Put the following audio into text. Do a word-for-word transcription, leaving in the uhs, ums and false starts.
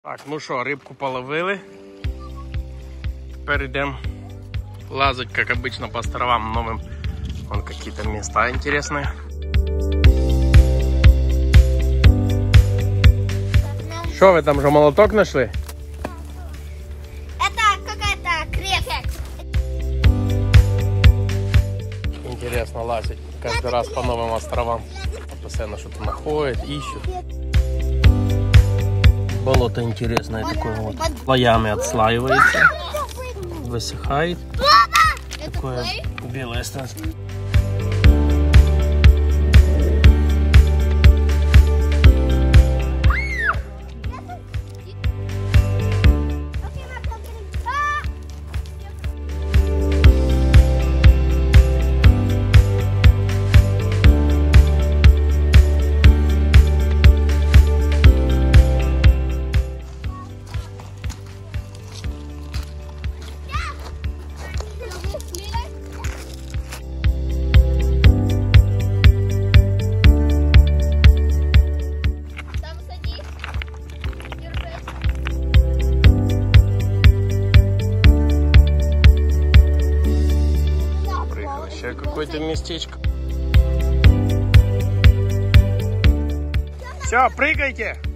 Так, ну що, рибку половили. Тепер йдемо лазать, как обычно, по островам новым. Вон какие-то места интересные. Что вы там же молоток нашли? Это какая-то креветка. Интересно лазить каждый раз по новым островам. Постоянно что-то находят, ищут. Болото интересное такое вот. Слоями отслаивается. Высыхает. Такое белое становится. Какое-то местечко. Все, прыгайте!